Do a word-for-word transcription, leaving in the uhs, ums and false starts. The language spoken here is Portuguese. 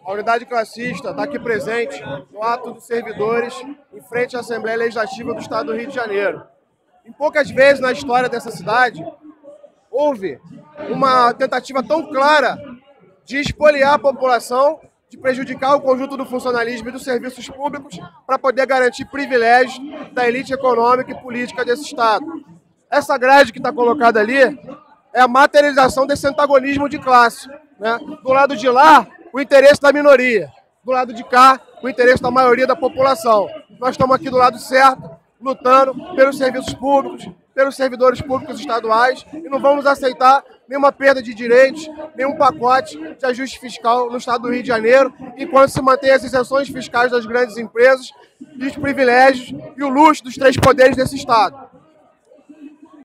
A unidade classista está aqui presente no ato dos servidores em frente à Assembleia Legislativa do Estado do Rio de Janeiro. Em poucas vezes na história dessa cidade, houve uma tentativa tão clara de espoliar a população, de prejudicar o conjunto do funcionalismo e dos serviços públicos para poder garantir privilégios da elite econômica e política desse Estado. Essa grade que está colocada ali é a materialização desse antagonismo de classe, né? Do lado de lá, o interesse da minoria. Do lado de cá, o interesse da maioria da população. Nós estamos aqui do lado certo, lutando pelos serviços públicos, pelos servidores públicos estaduais, e não vamos aceitar nenhuma perda de direitos, nenhum pacote de ajuste fiscal no Estado do Rio de Janeiro, enquanto se mantém as isenções fiscais das grandes empresas, e os privilégios e o luxo dos três poderes desse Estado.